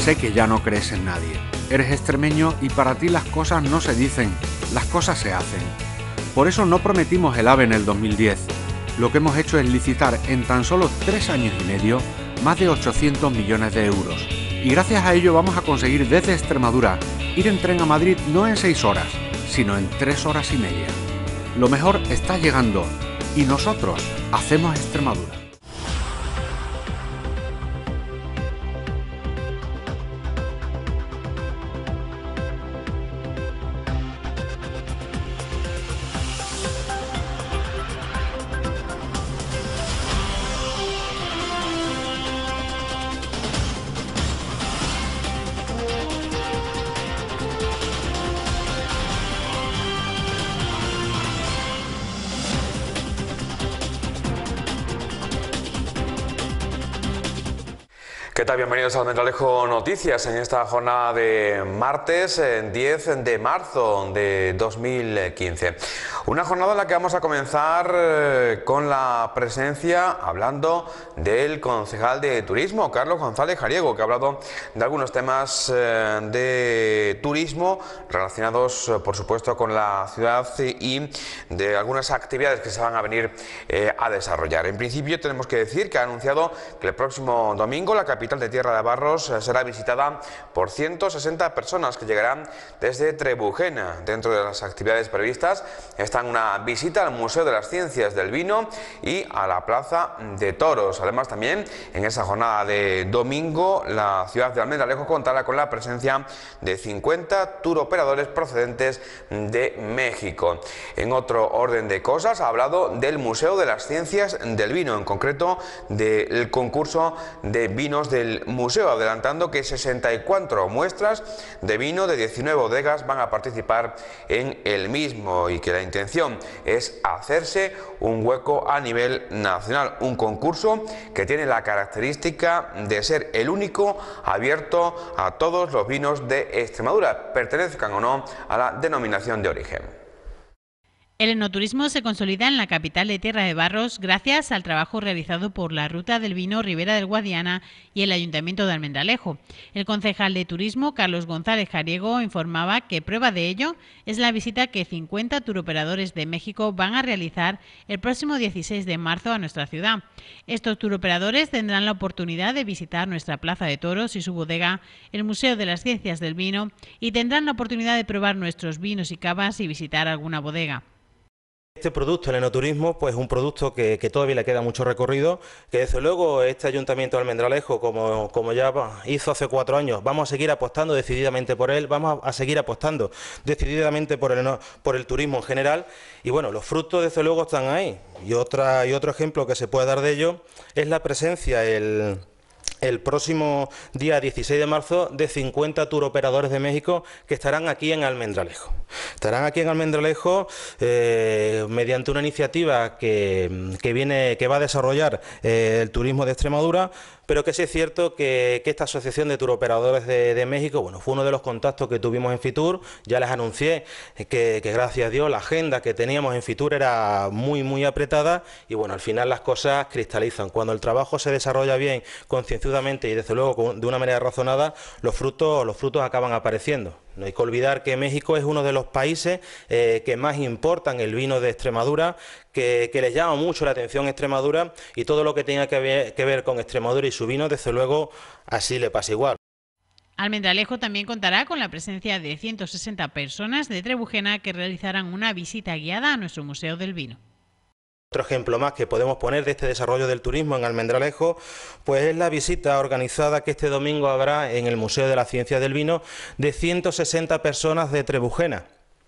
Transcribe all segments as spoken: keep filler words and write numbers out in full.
Sé que ya no crees en nadie. Eres extremeño y para ti las cosas no se dicen, las cosas se hacen. Por eso no prometimos el AVE en el dos mil diez. Lo que hemos hecho es licitar en tan solo tres años y medio más de ochocientos millones de euros. Y gracias a ello vamos a conseguir desde Extremadura ir en tren a Madrid no en seis horas, sino en tres horas y media. Lo mejor está llegando y nosotros hacemos Extremadura. ¿Qué tal? Bienvenidos a Almendralejo Noticias en esta jornada de martes diez de marzo de dos mil quince. Una jornada en la que vamos a comenzar con la presencia, hablando del concejal de Turismo, Carlos González Jariego, que ha hablado de algunos temas de turismo relacionados, por supuesto, con la ciudad y de algunas actividades que se van a venir a desarrollar. En principio tenemos que decir que ha anunciado que el próximo domingo la capital de Tierra de Barros será visitada por ciento sesenta personas que llegarán desde Trebujena. Dentro de las actividades previstas están una visita al Museo de las Ciencias del Vino y a la Plaza de Toros. Además, también en esa jornada de domingo la ciudad de Almendralejo contará con la presencia de cincuenta turoperadores procedentes de México. En otro orden de cosas, ha hablado del Museo de las Ciencias del Vino, en concreto del concurso de vinos del museo, adelantando que sesenta y cuatro muestras de vino de diecinueve bodegas van a participar en el mismo y que la intención es hacerse un hueco a nivel nacional, un concurso que tiene la característica de ser el único abierto a todos los vinos de Extremadura, pertenezcan o no a la denominación de origen. El enoturismo se consolida en la capital de Tierra de Barros gracias al trabajo realizado por la Ruta del Vino Ribera del Guadiana y el Ayuntamiento de Almendralejo. El concejal de Turismo, Carlos González Jariego, informaba que prueba de ello es la visita que cincuenta turoperadores de México van a realizar el próximo dieciséis de marzo a nuestra ciudad. Estos turoperadores tendrán la oportunidad de visitar nuestra Plaza de Toros y su bodega, el Museo de las Ciencias del Vino, y tendrán la oportunidad de probar nuestros vinos y cavas y visitar alguna bodega. Este producto, el enoturismo, pues un producto que, que todavía le queda mucho recorrido, que desde luego este Ayuntamiento de Almendralejo, como, como ya hizo hace cuatro años, vamos a seguir apostando decididamente por él, vamos a, a seguir apostando decididamente por el, por el turismo en general, y bueno, los frutos desde luego están ahí. Y, otra, y otro ejemplo que se puede dar de ello es la presencia, el... el próximo día dieciséis de marzo, de cincuenta turoperadores de México que estarán aquí en Almendralejo. Estarán aquí en Almendralejo eh, mediante una iniciativa que, que, viene, que va a desarrollar eh, el turismo de Extremadura, pero que sí es cierto que, que esta asociación de turoperadores de, de México, bueno, fue uno de los contactos que tuvimos en Fitur. Ya les anuncié que, que gracias a Dios la agenda que teníamos en Fitur era muy muy apretada y bueno, al final las cosas cristalizan. Cuando el trabajo se desarrolla bien, concienzudamente y desde luego de una manera razonada, los frutos, los frutos acaban apareciendo. No hay que olvidar que México es uno de los países eh, que más importan el vino de Extremadura, que, que les llama mucho la atención Extremadura, y todo lo que tenga que ver, que ver con Extremadura y su vino, desde luego, así le pasa igual. Almendralejo también contará con la presencia de ciento sesenta personas de Trebujena que realizarán una visita guiada a nuestro Museo del Vino. Otro ejemplo más que podemos poner de este desarrollo del turismo en Almendralejo, pues es la visita organizada que este domingo habrá en el Museo de la Ciencia del Vino de ciento sesenta personas de Trebujena.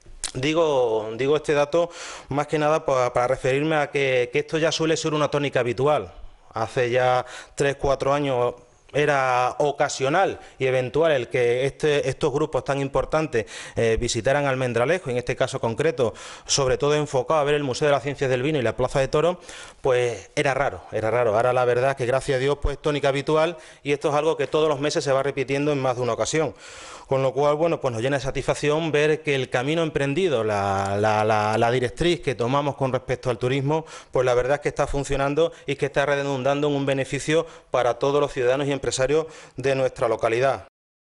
Digo, digo este dato más que nada para, para referirme a que, que esto ya suele ser una tónica habitual. Hace ya tres cuatro años era ocasional y eventual el que este, estos grupos tan importantes eh, visitaran Almendralejo, en este caso concreto, sobre todo enfocado a ver el Museo de las Ciencias del Vino y la Plaza de Toros, pues era raro, era raro. Ahora la verdad es que gracias a Dios pues tónica habitual, y esto es algo que todos los meses se va repitiendo en más de una ocasión. Con lo cual, bueno, pues nos llena de satisfacción ver que el camino emprendido, la, la, la, la directriz que tomamos con respecto al turismo, pues la verdad es que está funcionando y que está redundando en un beneficio para todos los ciudadanos y empresarios de nuestra localidad.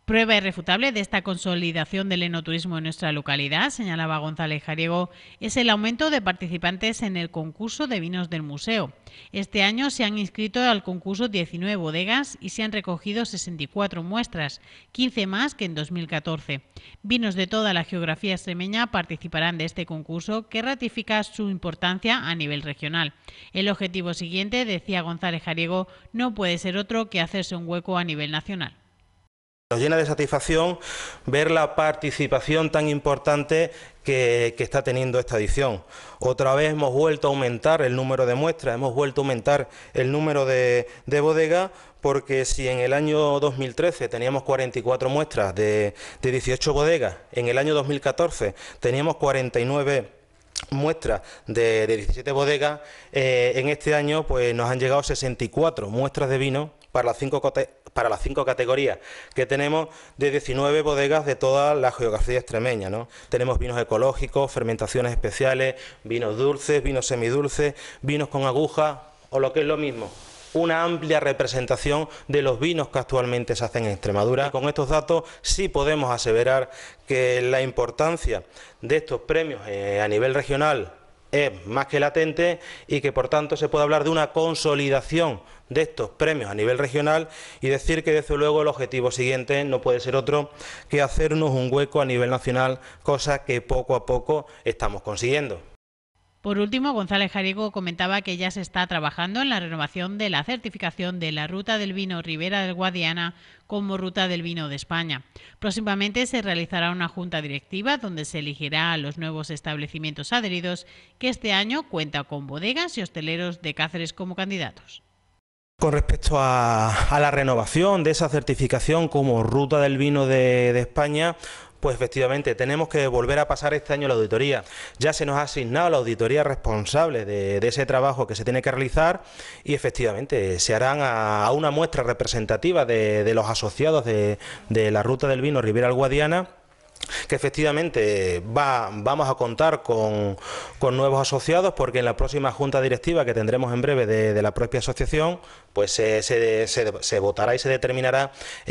Prueba irrefutable de esta consolidación del enoturismo en nuestra localidad, señalaba González Jariego, es el aumento de participantes en el concurso de vinos del museo. Este año se han inscrito al concurso diecinueve bodegas y se han recogido sesenta y cuatro muestras, quince más que en dos mil catorce. Vinos de toda la geografía extremeña participarán de este concurso, que ratifica su importancia a nivel regional. El objetivo siguiente, decía González Jariego, no puede ser otro que hacerse un hueco a nivel nacional. Nos llena de satisfacción ver la participación tan importante que, que está teniendo esta edición. Otra vez hemos vuelto a aumentar el número de muestras, hemos vuelto a aumentar el número de, de bodegas, porque si en el año dos mil trece teníamos cuarenta y cuatro muestras de, de dieciocho bodegas, en el año dos mil catorce teníamos cuarenta y nueve muestras de, de diecisiete bodegas, eh, en este año pues nos han llegado sesenta y cuatro muestras de vino para las cinco para las cinco categorías que tenemos de diecinueve bodegas de toda la geografía extremeña, ¿no? Tenemos vinos ecológicos, fermentaciones especiales, vinos dulces, vinos semidulces, vinos con aguja o lo que es lo mismo, una amplia representación de los vinos que actualmente se hacen en Extremadura. Y con estos datos sí podemos aseverar que la importancia de estos premios eh, a nivel regional es más que latente y que por tanto se puede hablar de una consolidación de estos premios a nivel regional y decir que desde luego el objetivo siguiente no puede ser otro que hacernos un hueco a nivel nacional, cosa que poco a poco estamos consiguiendo. Por último, González Jariego comentaba que ya se está trabajando en la renovación de la certificación de la Ruta del Vino Ribera del Guadiana como Ruta del Vino de España. Próximamente se realizará una junta directiva donde se elegirá a los nuevos establecimientos adheridos, que este año cuenta con bodegas y hosteleros de Cáceres como candidatos. Con respecto a, a la renovación de esa certificación como Ruta del Vino de, de España, pues efectivamente tenemos que volver a pasar este año la auditoría. Ya se nos ha asignado la auditoría responsable de, de ese trabajo que se tiene que realizar y efectivamente se harán a, a una muestra representativa de, de los asociados de, de la Ruta del Vino Ribera del Guadiana, que efectivamente va, vamos a contar con, con nuevos asociados, porque en la próxima junta directiva que tendremos en breve de, de la propia asociación, pues se, se, se, se votará y se determinará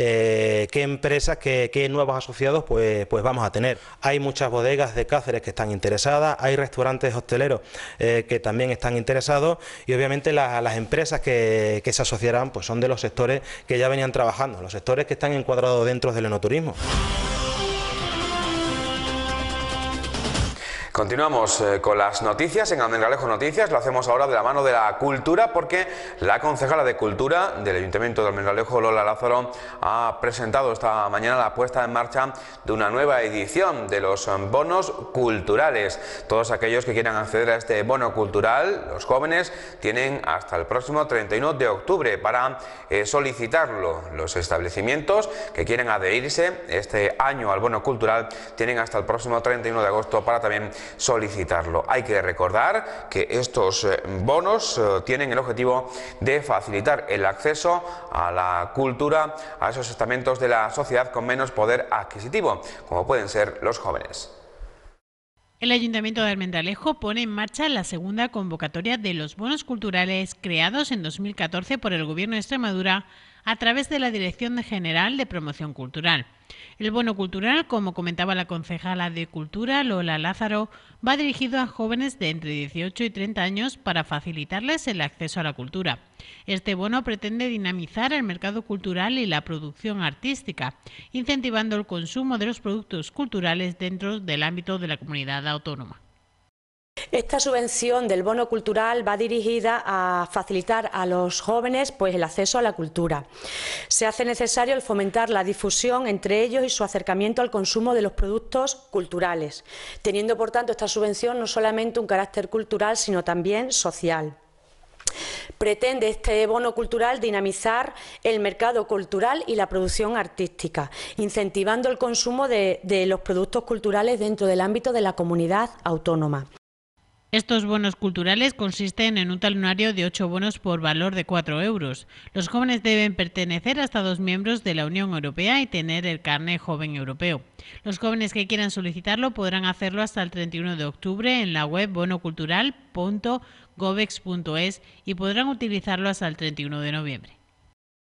eh, qué empresas, qué, qué nuevos asociados pues, pues vamos a tener. Hay muchas bodegas de Cáceres que están interesadas, hay restaurantes hosteleros eh, que también están interesados y obviamente la, las empresas que, que se asociarán pues son de los sectores que ya venían trabajando, los sectores que están encuadrados dentro del enoturismo. Continuamos eh, con las noticias en Almendralejo Noticias. Lo hacemos ahora de la mano de la cultura, porque la concejala de Cultura del Ayuntamiento de Almendralejo, Lola Lázaro, ha presentado esta mañana la puesta en marcha de una nueva edición de los bonos culturales. Todos aquellos que quieran acceder a este bono cultural, los jóvenes, tienen hasta el próximo treinta y uno de octubre para eh, solicitarlo. Los establecimientos que quieran adherirse este año al bono cultural tienen hasta el próximo treinta y uno de agosto para también solicitarlo. Hay que recordar que estos bonos eh, tienen el objetivo de facilitar el acceso a la cultura a esos estamentos de la sociedad con menos poder adquisitivo, como pueden ser los jóvenes. El Ayuntamiento de Almendralejo pone en marcha la segunda convocatoria de los bonos culturales creados en dos mil catorce por el Gobierno de Extremadura a través de la Dirección General de Promoción Cultural. El bono cultural, como comentaba la concejala de Cultura, Lola Lázaro, va dirigido a jóvenes de entre dieciocho y treinta años para facilitarles el acceso a la cultura. Este bono pretende dinamizar el mercado cultural y la producción artística, incentivando el consumo de los productos culturales dentro del ámbito de la comunidad autónoma. Esta subvención del bono cultural va dirigida a facilitar a los jóvenes pues, el acceso a la cultura. Se hace necesario el fomentar la difusión entre ellos y su acercamiento al consumo de los productos culturales, teniendo por tanto esta subvención no solamente un carácter cultural, sino también social. Pretende este bono cultural dinamizar el mercado cultural y la producción artística, incentivando el consumo de, de los productos culturales dentro del ámbito de la comunidad autónoma. Estos bonos culturales consisten en un talonario de ocho bonos por valor de cuatro euros. Los jóvenes deben pertenecer a Estados miembros de la Unión Europea y tener el carné joven europeo. Los jóvenes que quieran solicitarlo podrán hacerlo hasta el treinta y uno de octubre en la web bono cultural punto govex punto es y podrán utilizarlo hasta el treinta y uno de noviembre.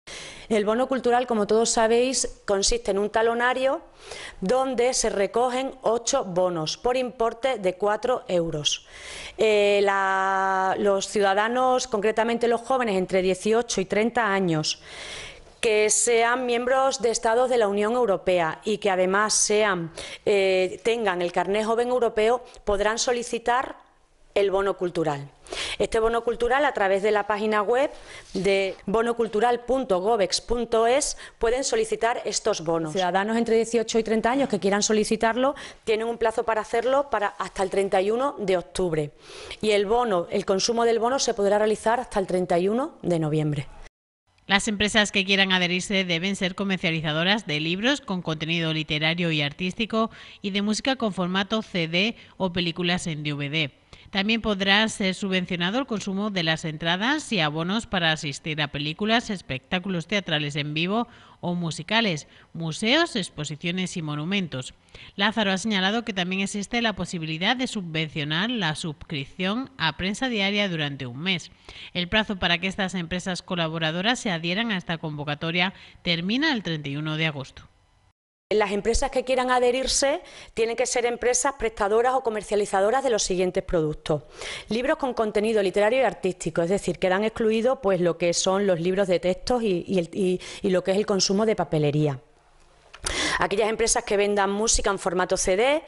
El bono cultural, como todos sabéis, consiste en un talonario donde se recogen ocho bonos por importe de cuatro euros. Eh, la, los ciudadanos, concretamente los jóvenes entre dieciocho y treinta años, que sean miembros de Estados de la Unión Europea y que además sean, eh, tengan el carné joven europeo, podrán solicitar el bono cultural. Este bono cultural, a través de la página web de bono cultural punto gobex punto es, pueden solicitar estos bonos. Ciudadanos entre dieciocho y treinta años que quieran solicitarlo tienen un plazo para hacerlo para hasta el treinta y uno de octubre. Y el bono, el consumo del bono se podrá realizar hasta el treinta y uno de noviembre. Las empresas que quieran adherirse deben ser comercializadoras de libros con contenido literario y artístico y de música con formato C D o películas en D V D. También podrá ser subvencionado el consumo de las entradas y abonos para asistir a películas, espectáculos teatrales en vivo o musicales, museos, exposiciones y monumentos. Lázaro ha señalado que también existe la posibilidad de subvencionar la suscripción a prensa diaria durante un mes. El plazo para que estas empresas colaboradoras se adhieran a esta convocatoria termina el treinta y uno de agosto. Las empresas que quieran adherirse tienen que ser empresas prestadoras o comercializadoras de los siguientes productos. Libros con contenido literario y artístico, es decir, quedan excluidos pues, lo que son los libros de textos y, y, el, y, y lo que es el consumo de papelería. Aquellas empresas que vendan música en formato C D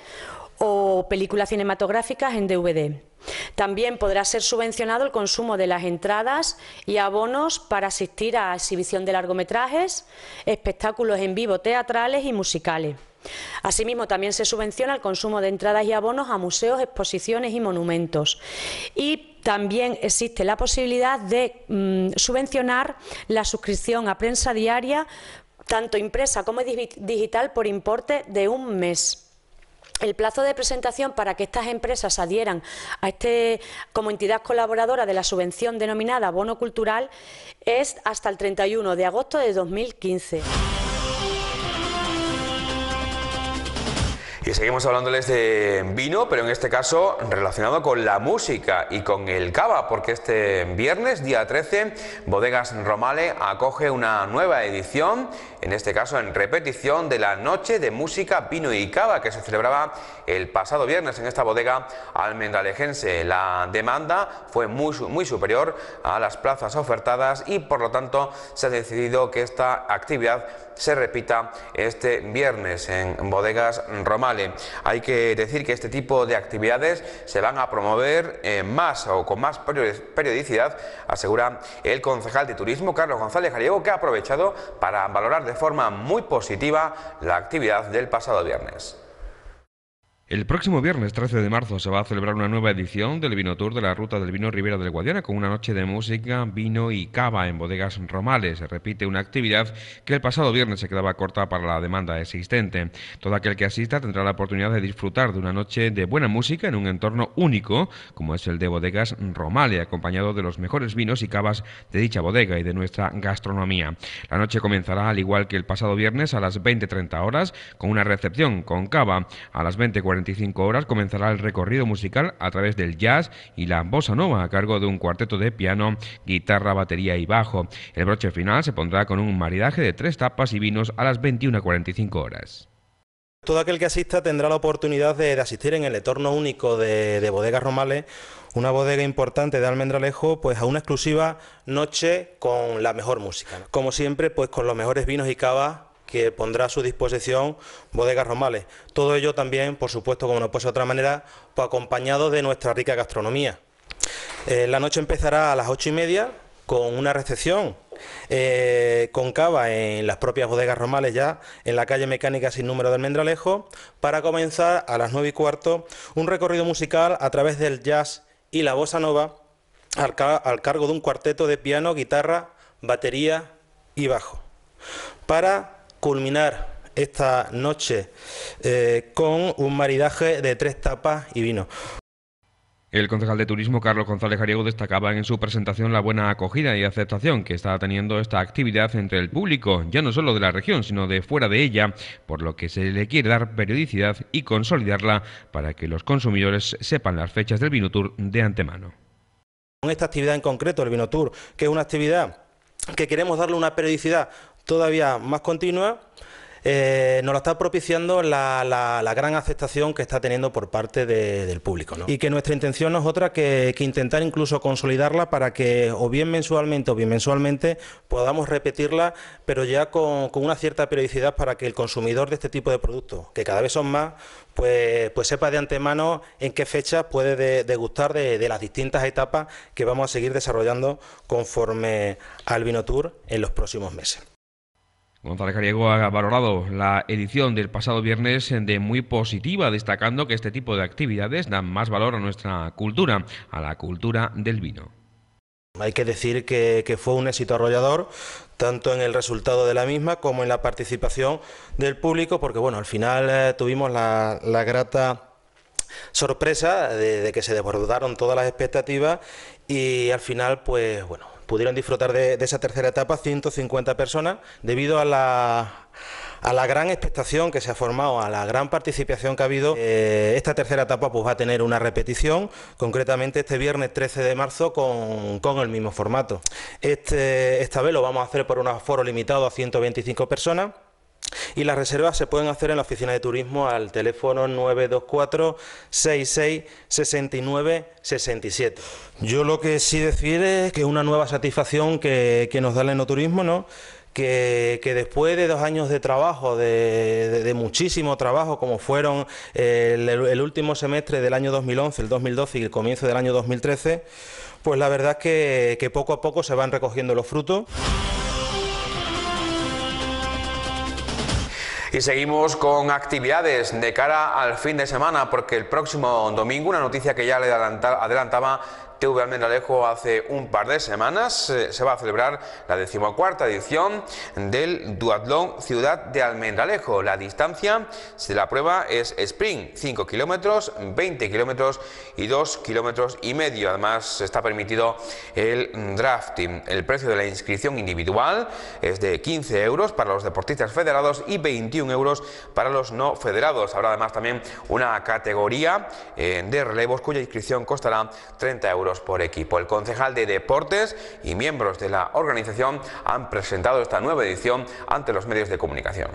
o películas cinematográficas en D V D. También podrá ser subvencionado el consumo de las entradas y abonos para asistir a exhibición de largometrajes, espectáculos en vivo teatrales y musicales. Asimismo, también se subvenciona el consumo de entradas y abonos a museos, exposiciones y monumentos. Y también existe la posibilidad de mmm, subvencionar la suscripción a prensa diaria, tanto impresa como digital, por importe de un mes. El plazo de presentación para que estas empresas adhieran a este como entidad colaboradora de la subvención denominada bono cultural es hasta el treinta y uno de agosto de dos mil quince. Y seguimos hablándoles de vino, pero en este caso relacionado con la música y con el cava, porque este viernes, día trece, Bodegas Romale acoge una nueva edición, en este caso en repetición, de la Noche de Música, Vino y Cava, que se celebraba el pasado viernes en esta bodega almendralejense. La demanda fue muy, muy superior a las plazas ofertadas y por lo tanto se ha decidido que esta actividad se repita este viernes en Bodegas Romale. Hay que decir que este tipo de actividades se van a promover eh, más o con más periodicidad, asegura el concejal de turismo Carlos González Gallego, que ha aprovechado para valorar de forma muy positiva la actividad del pasado viernes. El próximo viernes trece de marzo se va a celebrar una nueva edición del Vino Tour de la Ruta del Vino Ribera del Guadiana, con una noche de música, vino y cava en Bodegas Romale. Se repite una actividad que el pasado viernes se quedaba corta para la demanda existente. Todo aquel que asista tendrá la oportunidad de disfrutar de una noche de buena música en un entorno único, como es el de Bodegas Romale, acompañado de los mejores vinos y cavas de dicha bodega y de nuestra gastronomía. La noche comenzará, al igual que el pasado viernes, a las veinte treinta horas, con una recepción con cava. A las veinte cuarenta y cinco horas comenzará el recorrido musical a través del jazz y la bossa nova, a cargo de un cuarteto de piano, guitarra, batería y bajo. El broche final se pondrá con un maridaje de tres tapas y vinos a las veintiuna cuarenta y cinco horas. Todo aquel que asista tendrá la oportunidad de, de asistir en el entorno único de, de Bodegas Romale, una bodega importante de Almendralejo, pues a una exclusiva noche con la mejor música. Como siempre, pues con los mejores vinos y cavas que pondrá a su disposición Bodegas Romale. Todo ello también, por supuesto, como no puede ser de otra manera, pues acompañado de nuestra rica gastronomía. Eh, la noche empezará a las ocho y media con una recepción eh, con cava en las propias Bodegas Romales, ya en la calle Mecánica sin número de Almendralejo, para comenzar a las nueve y cuarto un recorrido musical a través del jazz y la bossa nova al, ca al cargo de un cuarteto de piano, guitarra, batería y bajo, para culminar esta noche eh, con un maridaje de tres tapas y vino. El concejal de turismo Carlos González Gallego destacaba en su presentación la buena acogida y aceptación que está teniendo esta actividad entre el público, ya no solo de la región, sino de fuera de ella, por lo que se le quiere dar periodicidad y consolidarla para que los consumidores sepan las fechas del Vino Tour de antemano. Con esta actividad en concreto, el Vino Tour, que es una actividad que queremos darle una periodicidad todavía más continua, Eh, nos lo está propiciando la, la, la gran aceptación que está teniendo por parte de, del público, ¿no? Y que nuestra intención no es otra que, que intentar incluso consolidarla para que o bien mensualmente o bien mensualmente podamos repetirla, pero ya con, con una cierta periodicidad para que el consumidor de este tipo de productos, que cada vez son más, pues, pues sepa de antemano en qué fecha puede de, degustar de, de las distintas etapas que vamos a seguir desarrollando conforme al Vino Tour en los próximos meses. González Gallego ha valorado la edición del pasado viernes de muy positiva, destacando que este tipo de actividades dan más valor a nuestra cultura, a la cultura del vino. Hay que decir que, que fue un éxito arrollador, tanto en el resultado de la misma como en la participación del público, porque bueno, al final eh, tuvimos la, la grata sorpresa de, de que se desbordaron todas las expectativas y al final, pues bueno, pudieron disfrutar de, de esa tercera etapa ciento cincuenta personas debido a la, a la gran expectación que se ha formado, a la gran participación que ha habido. Eh, esta tercera etapa pues va a tener una repetición, concretamente este viernes trece de marzo con, con el mismo formato. Este, esta vez lo vamos a hacer por un aforo limitado a ciento veinticinco personas. Y las reservas se pueden hacer en la oficina de turismo al teléfono nueve dos cuatro, seis seis, seis nueve, seis siete. Yo lo que sí decir es que es una nueva satisfacción que, que nos da el enoturismo, ¿no? Que, que después de dos años de trabajo, de, de, de muchísimo trabajo, como fueron el, el último semestre del año dos mil once, el dos mil doce y el comienzo del año dos mil trece, pues la verdad es que, que poco a poco se van recogiendo los frutos. Y seguimos con actividades de cara al fin de semana, porque el próximo domingo, una noticia que ya le adelantaba T V Almendralejo hace un par de semanas, eh, se va a celebrar la decimocuarta edición del Duatlón Ciudad de Almendralejo. La distancia de la prueba es sprint, cinco kilómetros, veinte kilómetros y dos kilómetros y medio. Además está permitido el drafting. El precio de la inscripción individual es de quince euros para los deportistas federados y veintiún euros para los no federados. Habrá además también una categoría eh, de relevos cuya inscripción costará treinta euros por equipo. El concejal de Deportes y miembros de la organización han presentado esta nueva edición ante los medios de comunicación.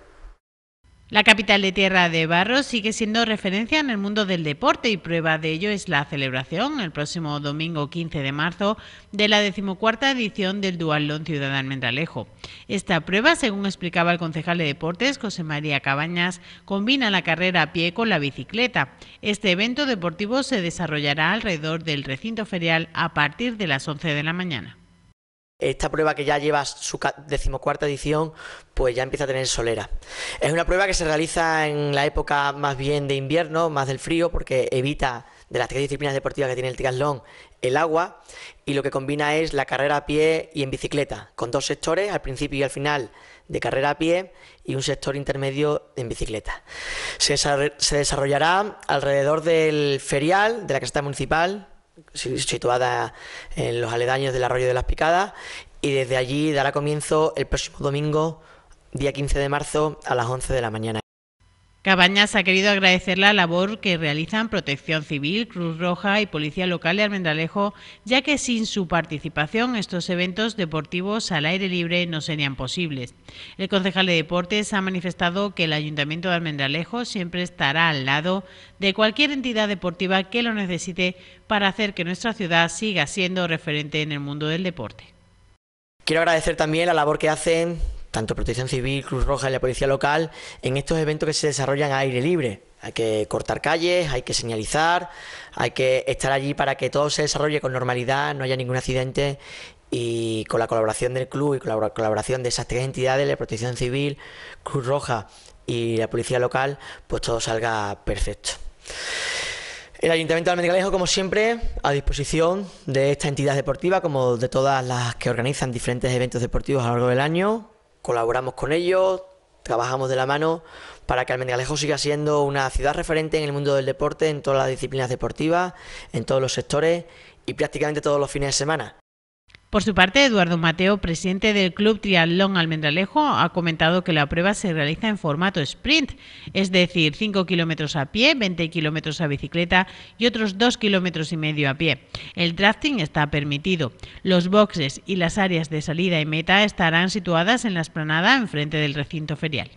La capital de Tierra de Barros sigue siendo referencia en el mundo del deporte y prueba de ello es la celebración el próximo domingo quince de marzo de la decimocuarta edición del Duatlón Ciudad de Almendralejo. Esta prueba, según explicaba el concejal de Deportes, José María Cabañas, combina la carrera a pie con la bicicleta. Este evento deportivo se desarrollará alrededor del recinto ferial a partir de las once de la mañana. Esta prueba, que ya lleva su decimocuarta edición, pues ya empieza a tener solera. Es una prueba que se realiza en la época más bien de invierno, más del frío, porque evita, de las tres disciplinas deportivas que tiene el triatlón, el agua, y lo que combina es la carrera a pie y en bicicleta, con dos sectores, al principio y al final, de carrera a pie y un sector intermedio en bicicleta. Se, se desarrollará alrededor del ferial de la caseta municipal, situada en los aledaños del Arroyo de las Picadas, y desde allí dará comienzo el próximo domingo, día quince de marzo, a las once de la mañana. Cabañas ha querido agradecer la labor que realizan Protección Civil, Cruz Roja y Policía Local de Almendralejo, ya que sin su participación estos eventos deportivos al aire libre no serían posibles. El concejal de Deportes ha manifestado que el Ayuntamiento de Almendralejo siempre estará al lado de cualquier entidad deportiva que lo necesite para hacer que nuestra ciudad siga siendo referente en el mundo del deporte. Quiero agradecer también la labor que hacen tanto Protección Civil, Cruz Roja y la Policía Local en estos eventos que se desarrollan a aire libre. Hay que cortar calles, hay que señalizar, hay que estar allí para que todo se desarrolle con normalidad, no haya ningún accidente, y con la colaboración del club y con la colaboración de esas tres entidades, la Protección Civil, Cruz Roja y la Policía Local, pues todo salga perfecto. El Ayuntamiento de Almendralejo, como siempre, a disposición de esta entidad deportiva, como de todas las que organizan diferentes eventos deportivos a lo largo del año. Colaboramos con ellos, trabajamos de la mano para que Almendralejo siga siendo una ciudad referente en el mundo del deporte, en todas las disciplinas deportivas, en todos los sectores y prácticamente todos los fines de semana. Por su parte, Eduardo Mateo, presidente del Club Triatlón Almendralejo, ha comentado que la prueba se realiza en formato sprint, es decir, cinco kilómetros a pie, veinte kilómetros a bicicleta y otros dos kilómetros y medio a pie. El drafting está permitido. Los boxes y las áreas de salida y meta estarán situadas en la explanada enfrente del recinto ferial.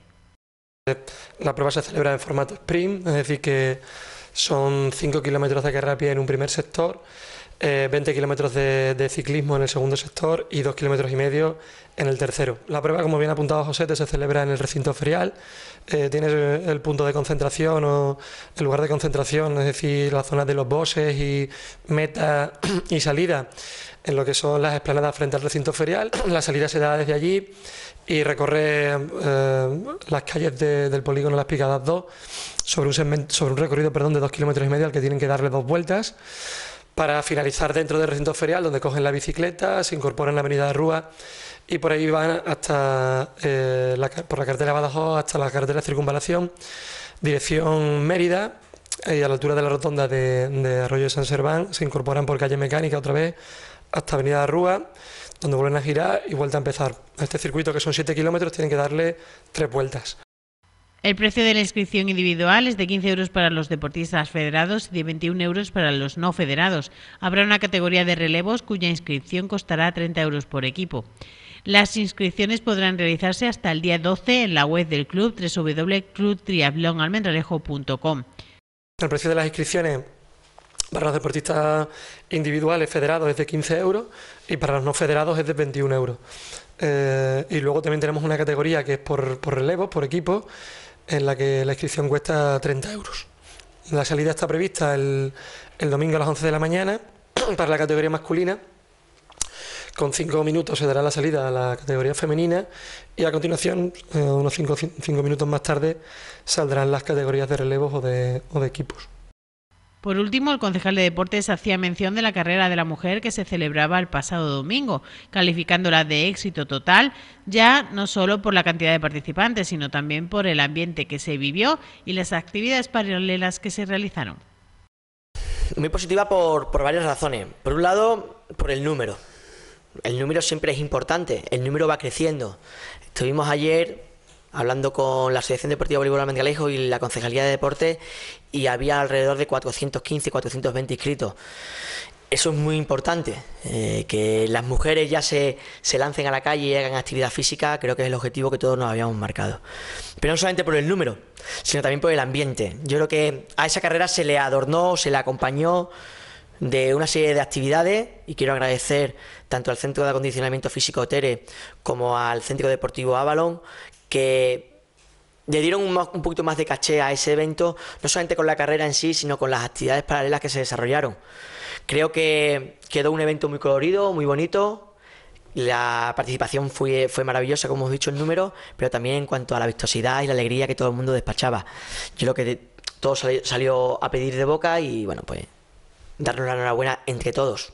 La prueba se celebra en formato sprint, es decir, que son cinco kilómetros de carrera a pie en un primer sector, Eh, veinte kilómetros de, de ciclismo en el segundo sector y dos kilómetros y medio en el tercero. La prueba, como bien ha apuntado Josete, se celebra en el recinto ferial. Eh, tiene el, el punto de concentración o el lugar de concentración, es decir, las zonas de los boxes y meta y salida en lo que son las esplanadas frente al recinto ferial. La salida se da desde allí y recorre eh, las calles de, del polígono Las Picadas dos sobre un, segmento, sobre un recorrido perdón, de dos kilómetros y medio al que tienen que darle dos vueltas, para finalizar dentro del recinto ferial, donde cogen la bicicleta, se incorporan en la avenida de Rúa y por ahí van hasta eh, la, por la carretera Badajoz hasta la carretera de Circunvalación, dirección Mérida, y a la altura de la rotonda de, de Arroyo de San Serván se incorporan por calle Mecánica otra vez hasta avenida de Rúa, donde vuelven a girar y vuelta a empezar. A este circuito, que son siete kilómetros, tienen que darle tres vueltas. El precio de la inscripción individual es de quince euros para los deportistas federados y de veintiún euros para los no federados. Habrá una categoría de relevos cuya inscripción costará treinta euros por equipo. Las inscripciones podrán realizarse hasta el día doce en la web del club, doble u doble u doble u punto club triatlón almendralejo punto com. El precio de las inscripciones para los deportistas individuales federados es de quince euros y para los no federados es de veintiún euros. Eh, y luego también tenemos una categoría que es por, por relevos, por equipo, en la que la inscripción cuesta treinta euros. La salida está prevista el, el domingo a las once de la mañana para la categoría masculina. Con cinco minutos se dará la salida a la categoría femenina y a continuación, eh, unos cinco minutos más tarde, saldrán las categorías de relevos o de, o de equipos. Por último, el concejal de Deportes hacía mención de la carrera de la mujer que se celebraba el pasado domingo, calificándola de éxito total, ya no solo por la cantidad de participantes, sino también por el ambiente que se vivió y las actividades paralelas que se realizaron. Muy positiva por, por varias razones. Por un lado, por el número. El número siempre es importante, el número va creciendo. Estuvimos ayer hablando con la Asociación Deportiva Voleibol Almendralejo y la Concejalía de Deportes y había alrededor de cuatrocientos quince, cuatrocientos veinte inscritos. Eso es muy importante, eh, que las mujeres ya se, se lancen a la calle y hagan actividad física, creo que es el objetivo que todos nos habíamos marcado. Pero no solamente por el número, sino también por el ambiente. Yo creo que a esa carrera se le adornó, se le acompañó de una serie de actividades y quiero agradecer tanto al Centro de Acondicionamiento Físico Tere como al Centro Deportivo Avalon, que le dieron un, un poquito más de caché a ese evento, no solamente con la carrera en sí, sino con las actividades paralelas que se desarrollaron. Creo que quedó un evento muy colorido, muy bonito, la participación fue, fue maravillosa, como hemos dicho el número, pero también en cuanto a la vistosidad y la alegría que todo el mundo despachaba. Yo creo que todo salió, salió a pedir de boca y bueno, pues darnos la enhorabuena entre todos.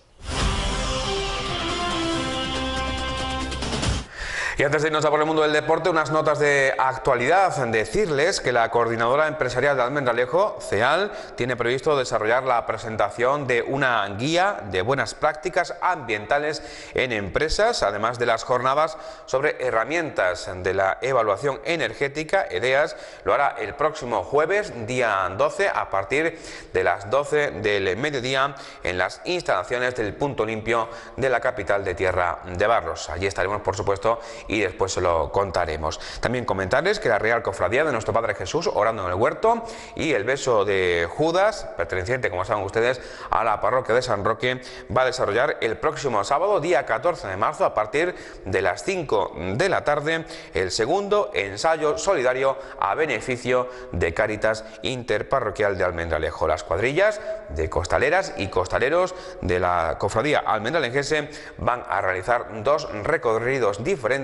Y antes de irnos a por el mundo del deporte, unas notas de actualidad. Decirles que la Coordinadora Empresarial de Almendralejo, CEAL, tiene previsto desarrollar la presentación de una guía de buenas prácticas ambientales en empresas, además de las jornadas sobre herramientas de la evaluación energética, EDEAS. Lo hará el próximo jueves, día doce, a partir de las doce del mediodía, en las instalaciones del Punto Limpio de la capital de Tierra de Barros. Allí estaremos, por supuesto, y después se lo contaremos. También comentarles que la Real Cofradía de Nuestro Padre Jesús, orando en el huerto, y el beso de Judas, perteneciente, como saben ustedes, a la parroquia de San Roque, va a desarrollar el próximo sábado, día catorce de marzo, a partir de las cinco de la tarde, el segundo ensayo solidario a beneficio de Cáritas Interparroquial de Almendralejo. Las cuadrillas de costaleras y costaleros de la Cofradía almendralejense van a realizar dos recorridos diferentes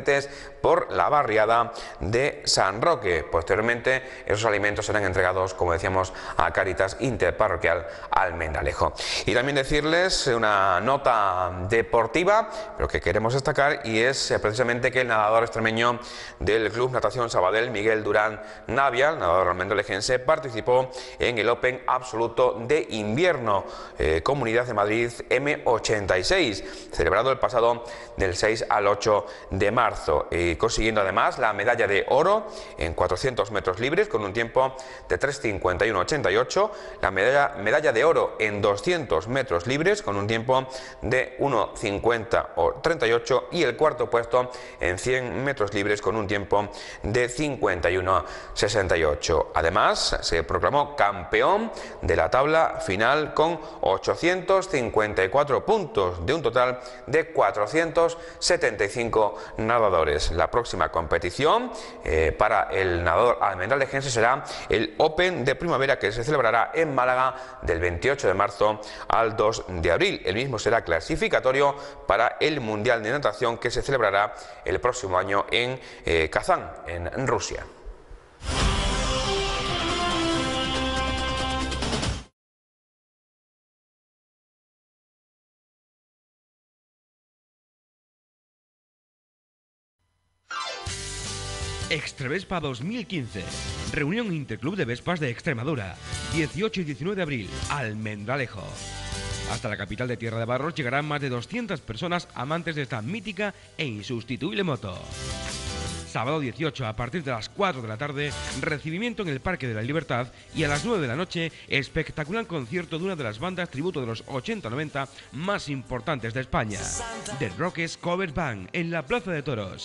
residentes por la barriada de San Roque. Posteriormente, esos alimentos serán entregados, como decíamos, a Cáritas Interparroquial Almendralejo. Y también decirles una nota deportiva, pero que queremos destacar, y es precisamente que el nadador extremeño del Club Natación Sabadell, Miguel Durán Navia, el nadador almendralejense, participó en el Open Absoluto de Invierno, eh, Comunidad de Madrid eme ochenta y seis, celebrado el pasado del seis al ocho de marzo, y consiguiendo además la medalla de oro en cuatrocientos metros libres con un tiempo de tres cincuenta y uno ochenta y ocho, la medalla, medalla de oro en doscientos metros libres con un tiempo de uno cincuenta treinta y ocho y el cuarto puesto en cien metros libres con un tiempo de cincuenta y uno sesenta y ocho. Además, se proclamó campeón de la tabla final con ochocientos cincuenta y cuatro puntos de un total de cuatrocientos setenta y cinco nadadores. La próxima competición eh, para el nadador almendralejense será el Open de Primavera, que se celebrará en Málaga del veintiocho de marzo al dos de abril. El mismo será clasificatorio para el Mundial de Natación, que se celebrará el próximo año en eh, Kazán, en Rusia. Extrevespa dos mil quince, reunión Interclub de Vespas de Extremadura, dieciocho y diecinueve de abril, Almendralejo. Hasta la capital de Tierra de Barros llegarán más de doscientas personas amantes de esta mítica e insustituible moto. Sábado dieciocho, a partir de las cuatro de la tarde, recibimiento en el Parque de la Libertad, y a las nueve de la noche, espectacular concierto de una de las bandas tributo de los ochenta noventa más importantes de España, The Rockets Cover Band, en la Plaza de Toros.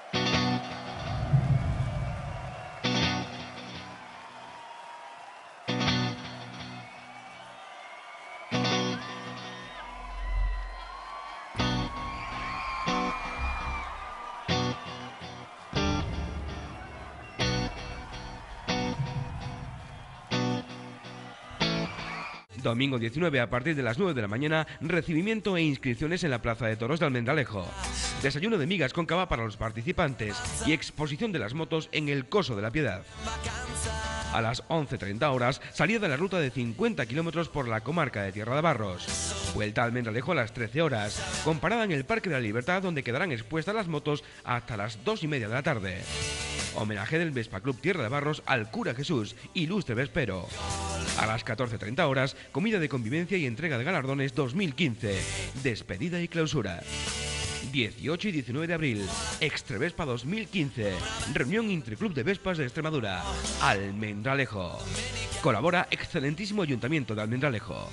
Domingo diecinueve, a partir de las nueve de la mañana, recibimiento e inscripciones en la Plaza de Toros de Almendralejo. Desayuno de migas con cava para los participantes y exposición de las motos en el Coso de la Piedad. A las once treinta horas, salida de la ruta de cincuenta kilómetros por la comarca de Tierra de Barros. Vuelta a Almendralejo a las trece horas, con parada en el Parque de la Libertad, donde quedarán expuestas las motos hasta las dos y media de la tarde. Homenaje del Vespa Club Tierra de Barros al cura Jesús, ilustre vespero. A las catorce treinta horas, comida de convivencia y entrega de galardones dos mil quince. Despedida y clausura. dieciocho y diecinueve de abril, Extrevespa dos mil quince, reunión Interclub de Vespas de Extremadura, Almendralejo. Colabora excelentísimo Ayuntamiento de Almendralejo.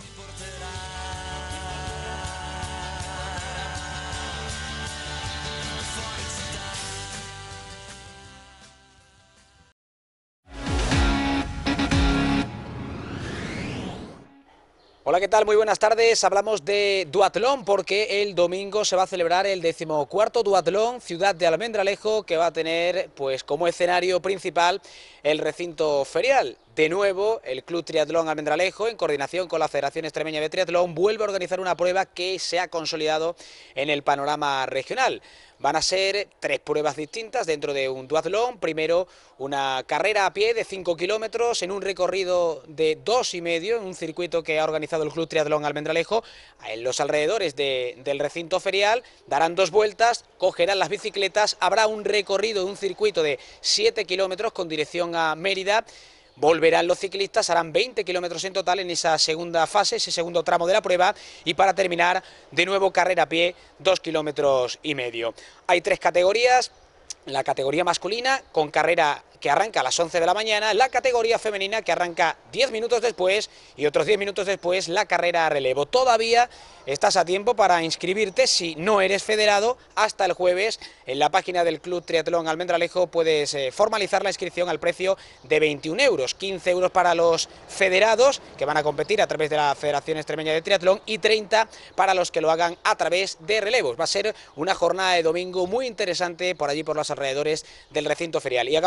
Hola, ¿qué tal? Muy buenas tardes. Hablamos de duatlón porque el domingo se va a celebrar el decimocuarto duatlón Ciudad de Almendralejo, que va a tener pues como escenario principal el recinto ferial. De nuevo, el Club Triatlón Almendralejo, en coordinación con la Federación Extremeña de Triatlón, vuelve a organizar una prueba que se ha consolidado en el panorama regional. Van a ser tres pruebas distintas dentro de un duatlón. Primero, una carrera a pie de cinco kilómetros en un recorrido de dos y medio, en un circuito que ha organizado el Club Triatlón Almendralejo. En los alrededores de, del recinto ferial darán dos vueltas, cogerán las bicicletas, habrá un recorrido de un circuito de siete kilómetros con dirección a Mérida. Volverán los ciclistas, harán veinte kilómetros en total en esa segunda fase, ese segundo tramo de la prueba, y para terminar, de nuevo carrera a pie, dos kilómetros y medio. Hay tres categorías: la categoría masculina, con carrera que arranca a las once de la mañana, la categoría femenina, que arranca diez minutos después, y otros diez minutos después la carrera a relevo. Todavía estás a tiempo para inscribirte si no eres federado. Hasta el jueves en la página del Club Triatlón Almendralejo puedes eh, formalizar la inscripción al precio de veintiún euros, quince euros para los federados que van a competir a través de la Federación Extremeña de Triatlón y treinta para los que lo hagan a través de relevos. Va a ser una jornada de domingo muy interesante por allí, por los alrededores del recinto ferial. Y acabamos con una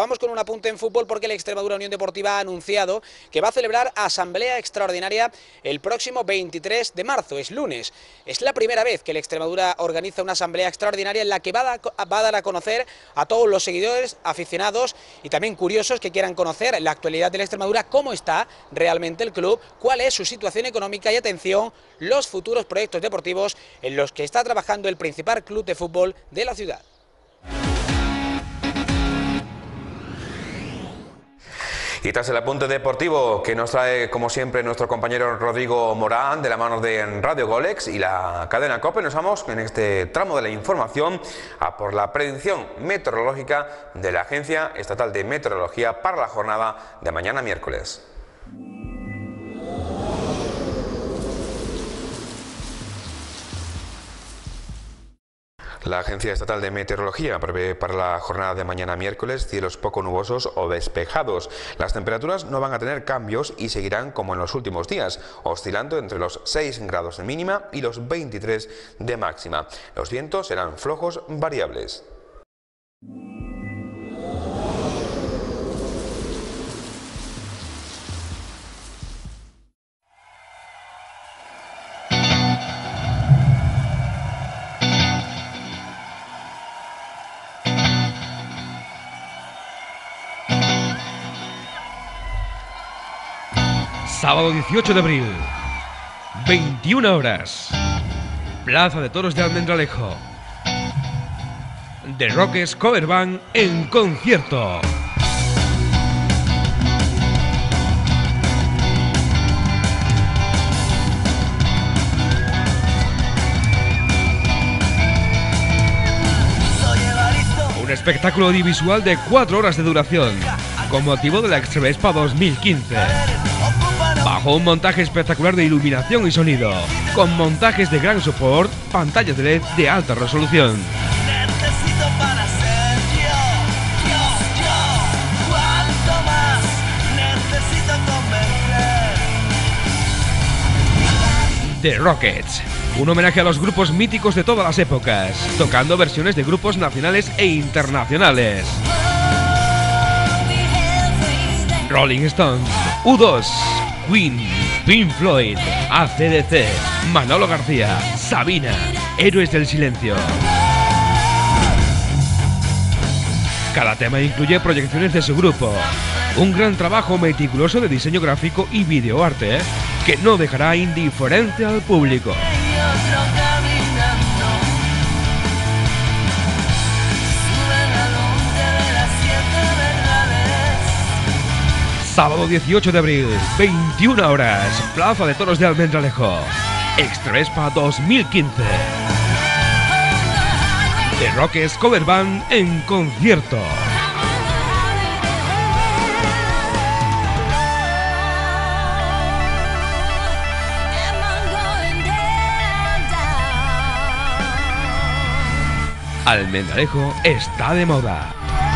apunte en fútbol porque la Extremadura Unión Deportiva ha anunciado que va a celebrar asamblea extraordinaria el próximo veintitrés de marzo, es lunes. Es la primera vez que la Extremadura organiza una asamblea extraordinaria en la que va a, da, va a dar a conocer a todos los seguidores, aficionados y también curiosos que quieran conocer la actualidad de la Extremadura, cómo está realmente el club, cuál es su situación económica y, atención, los futuros proyectos deportivos en los que está trabajando el principal club de fútbol de la ciudad. Y tras el apunte deportivo que nos trae, como siempre, nuestro compañero Rodrigo Morán, de la mano de Radio Golex y la cadena COPE, nos vamos en este tramo de la información a por la predicción meteorológica de la Agencia Estatal de Meteorología para la jornada de mañana miércoles. La Agencia Estatal de Meteorología prevé para la jornada de mañana miércoles cielos poco nubosos o despejados. Las temperaturas no van a tener cambios y seguirán como en los últimos días, oscilando entre los seis grados de mínima y los veintitrés de máxima. Los vientos serán flojos variables. Sábado dieciocho de abril, veintiuna horas, Plaza de Toros de Almendralejo. The Rockets Cover Band en concierto. Un espectáculo audiovisual de cuatro horas de duración, con motivo de la Extrevespa dos mil quince. Bajo un montaje espectacular de iluminación y sonido, con montajes de gran soporte, pantallas de L E D de alta resolución. The Rockets, un homenaje a los grupos míticos de todas las épocas, tocando versiones de grupos nacionales e internacionales. Rolling Stones, U dos, Queen, Pink Floyd, A C D C, Manolo García, Sabina, Héroes del Silencio. Cada tema incluye proyecciones de su grupo, un gran trabajo meticuloso de diseño gráfico y videoarte, que no dejará indiferente al público. Sábado dieciocho de abril, veintiuna horas, Plaza de Toros de Almendralejo. Extrevespa dos mil quince. The Rockets Cover Band en concierto. Almendralejo está de moda.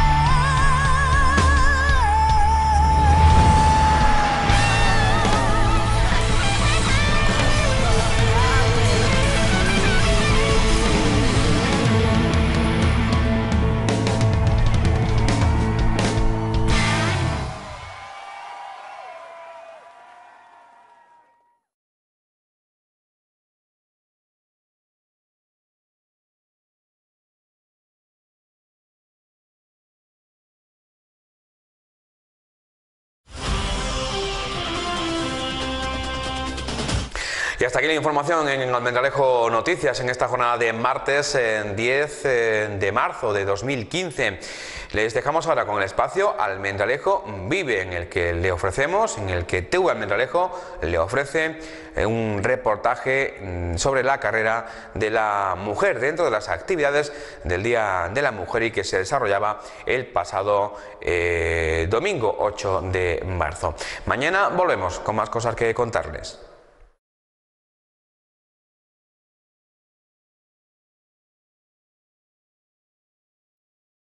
Y hasta aquí la información en Almendralejo Noticias en esta jornada de martes diez de marzo de dos mil quince. Les dejamos ahora con el espacio Almendralejo Vive, en el que le ofrecemos, en el que T V Almendralejo le ofrece un reportaje sobre la carrera de la mujer dentro de las actividades del Día de la Mujer y que se desarrollaba el pasado eh, domingo ocho de marzo. Mañana volvemos con más cosas que contarles.